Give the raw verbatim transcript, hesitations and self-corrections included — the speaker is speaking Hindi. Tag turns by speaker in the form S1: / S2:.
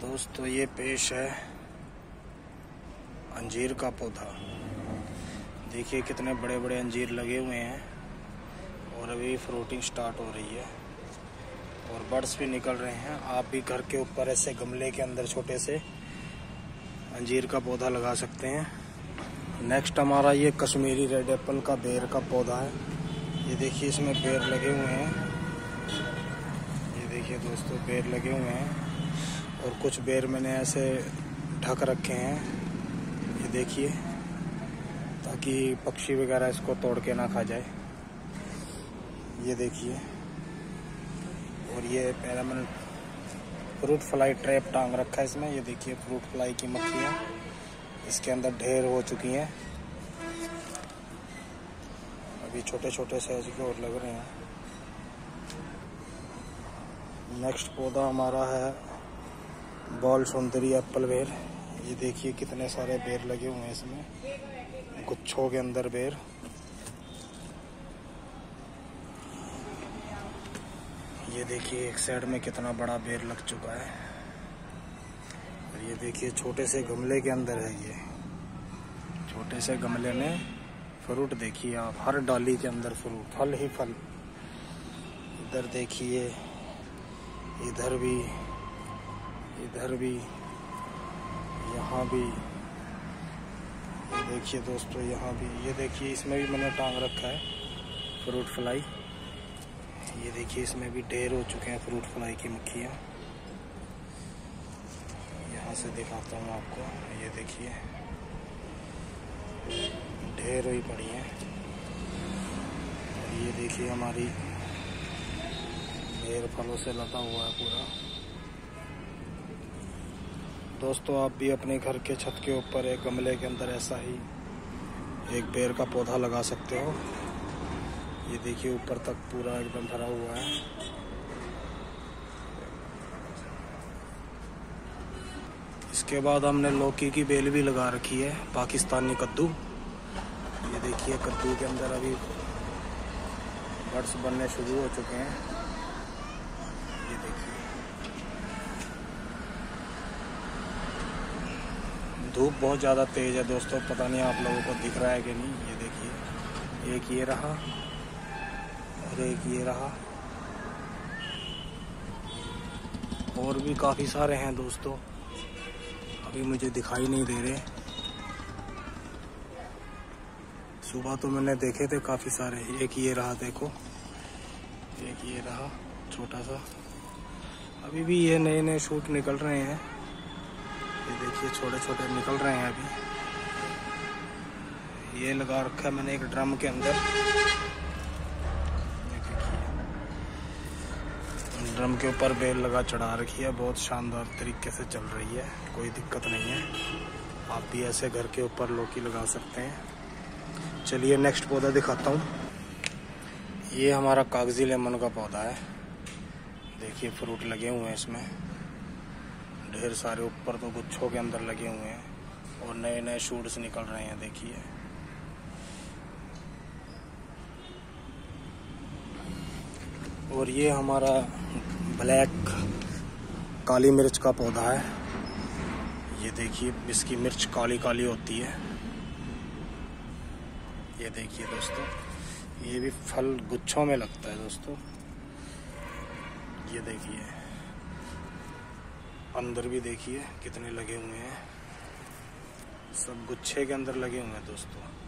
S1: दोस्तों ये पेश है अंजीर का पौधा। देखिए कितने बड़े बड़े अंजीर लगे हुए हैं और अभी फ्रूटिंग स्टार्ट हो रही है और बड्स भी निकल रहे हैं। आप भी घर के ऊपर ऐसे गमले के अंदर छोटे से अंजीर का पौधा लगा सकते हैं। नेक्स्ट हमारा ये कश्मीरी रेड एप्पल का बेर का पौधा है। ये देखिए इसमें बेर लगे हुए हैं। ये देखिए दोस्तों बेर लगे हुए हैं और कुछ बेर मैंने ऐसे ढक रखे हैं, ये देखिए, ताकि पक्षी वगैरह इसको तोड़ के ना खा जाए। ये देखिए, और ये पहले मैंने फ्रूट फ्लाई ट्रैप टांग रखा है इसमें। ये देखिए फ्रूट फ्लाई की मक्खियाँ इसके अंदर ढेर हो चुकी हैं। अभी छोटे छोटे साइज के और लग रहे हैं। नेक्स्ट पौधा हमारा है बॉल सुंदरी एप्पल बेर। ये देखिए कितने सारे बेर लगे हुए हैं इसमें, गुच्छों के अंदर बेर। ये देखिए एक साइड में कितना बड़ा बेर लग चुका है। और ये देखिए छोटे से गमले के अंदर है। ये छोटे से गमले में फ्रूट देखिए आप, हर डाली के अंदर फ्रूट, फल ही फल। इधर देखिए, इधर भी, इधर भी, यहाँ भी। ये देखिए दोस्तों यहाँ भी। ये देखिए इसमें भी मैंने टांग रखा है फ्रूट फ्लाई। ये देखिए इसमें भी ढेर हो चुके हैं फ्रूट फ्लाई की मक्खियाँ। यहाँ से दिखाता हूँ आपको। ये देखिए ढेर हुई पड़ी हैं। और ये देखिए हमारी ढेर फलों से लदा हुआ है पूरा। दोस्तों आप भी अपने घर के छत के ऊपर एक गमले के अंदर ऐसा ही एक बेर का पौधा लगा सकते हो। ये देखिए ऊपर तक पूरा एकदम भरा हुआ है। इसके बाद हमने लौकी की बेल भी लगा रखी है, पाकिस्तानी कद्दू। ये देखिए कद्दू के अंदर अभी बड्स बनने शुरू हो चुके हैं। ये देखिए धूप बहुत ज़्यादा तेज़ है दोस्तों, पता नहीं आप लोगों को दिख रहा है कि नहीं। ये देखिए एक ये रहा और एक ये रहा, और भी काफ़ी सारे हैं दोस्तों, अभी मुझे दिखाई नहीं दे रहे। सुबह तो मैंने देखे थे काफ़ी सारे। एक ये रहा देखो, एक ये रहा छोटा सा। अभी भी ये नए नए शूट निकल रहे हैं। ये देखिए छोटे छोटे निकल रहे हैं अभी। ये लगा रखा है मैंने एक ड्रम के अंदर। ड्रम के ऊपर बेल लगा चढ़ा रखी है, बहुत शानदार तरीके से चल रही है, कोई दिक्कत नहीं है। आप भी ऐसे घर के ऊपर लौकी लगा सकते हैं। चलिए नेक्स्ट पौधा दिखाता हूँ। ये हमारा कागजी लेमन का पौधा है। देखिए फ्रूट लगे हुए हैं इसमें ढेर सारे, ऊपर तो गुच्छों के अंदर लगे हुए हैं और नए नए शूट्स निकल रहे हैं। देखिए और ये हमारा ब्लैक काली मिर्च का पौधा है। ये देखिए इसकी मिर्च काली काली होती है। ये देखिए दोस्तों, ये भी फल गुच्छों में लगता है दोस्तों। ये देखिए अंदर भी देखिए कितने लगे हुए हैं, सब गुच्छे के अंदर लगे हुए हैं दोस्तों।